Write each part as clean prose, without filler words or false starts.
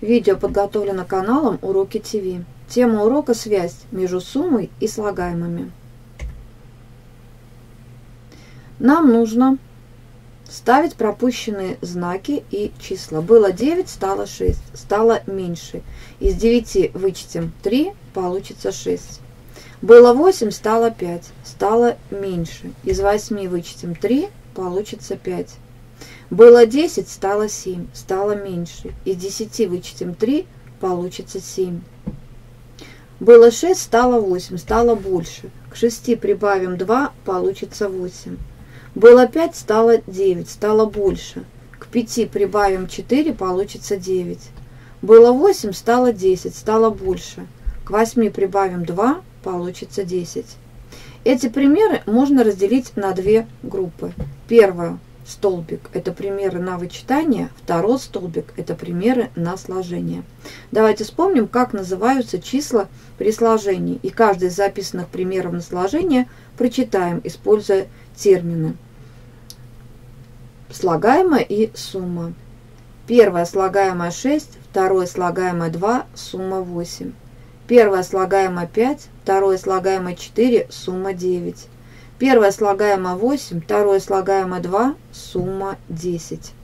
Видео подготовлено каналом Уроки ТВ. Тема урока – связь между суммой и слагаемыми. Нам нужно ставить пропущенные знаки и числа. Было 9, стало 6, стало меньше. Из 9 вычтем 3, получится 6. Было 8, стало 5, стало меньше. Из 8 вычтем 3, получится 5. Было 10, стало 7, стало меньше. Из 10 вычтем 3, получится 7. Было 6, стало 8, стало больше. К 6 прибавим 2, получится 8. Было 5, стало 9, стало больше. К 5 прибавим 4, получится 9. Было 8, стало 10, стало больше. К 8 прибавим 2, получится 10. Эти примеры можно разделить на две группы. Первая столбик – это примеры на вычитание, второй столбик – это примеры на сложение. Давайте вспомним, как называются числа при сложении. И каждый из записанных примеров на сложение прочитаем, используя термины. Слагаемое и сумма. Первое слагаемое 6, второе слагаемое 2, сумма 8. Первое слагаемое 5, второе слагаемое 4, сумма 9. Первое слагаемое 8, второе слагаемое 2, сумма 10.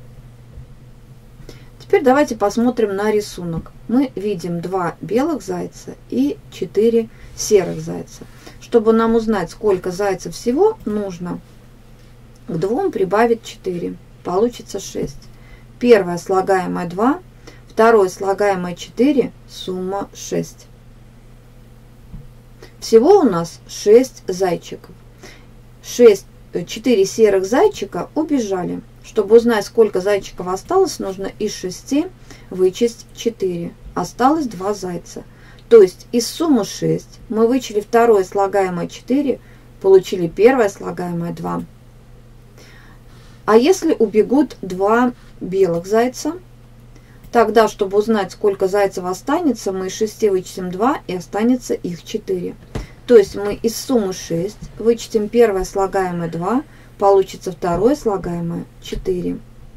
Теперь давайте посмотрим на рисунок. Мы видим 2 белых зайца и 4 серых зайца. Чтобы нам узнать, сколько зайцев всего, нужно к 2 прибавить 4. Получится 6. Первое слагаемое 2, второе слагаемое 4, сумма 6. Всего у нас 6 зайчиков. 4 серых зайчика убежали. Чтобы узнать, сколько зайчиков осталось, нужно из 6 вычесть 4. Осталось 2 зайца. То есть из суммы 6 мы вычли второе слагаемое 4, получили первое слагаемое 2. А если убегут 2 белых зайца, тогда, чтобы узнать, сколько зайцев останется, мы из 6 вычтем 2 и останется их 4. То есть мы из суммы 6 вычтем первое слагаемое 2, получится второе слагаемое 4.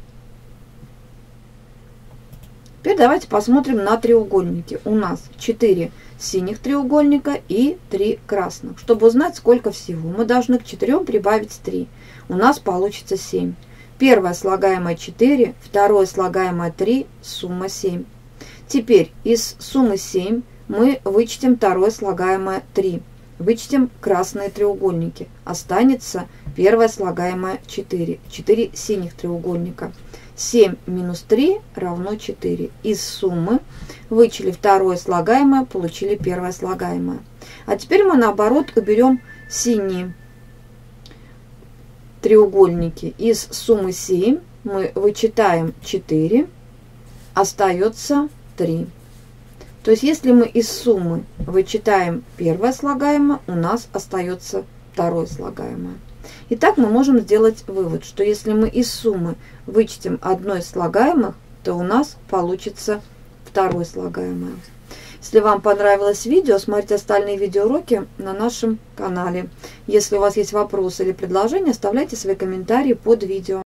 Теперь давайте посмотрим на треугольники. У нас 4 синих треугольника и 3 красных. Чтобы узнать, сколько всего, мы должны к 4 прибавить 3. У нас получится 7. Первое слагаемое 4, второе слагаемое 3, сумма 7. Теперь из суммы 7 мы вычтем второе слагаемое 3. Вычтем красные треугольники. Останется первое слагаемое 4. 4 синих треугольника. 7 минус 3 равно 4. Из суммы вычли второе слагаемое, получили первое слагаемое. А теперь мы наоборот уберем синие треугольники. Из суммы 7 мы вычитаем 4, остается 3. То есть, если мы из суммы вычитаем первое слагаемое, у нас остается второе слагаемое. Итак, мы можем сделать вывод, что если мы из суммы вычтем одно из слагаемых, то у нас получится второе слагаемое. Если вам понравилось видео, смотрите остальные видеоуроки на нашем канале. Если у вас есть вопросы или предложения, оставляйте свои комментарии под видео.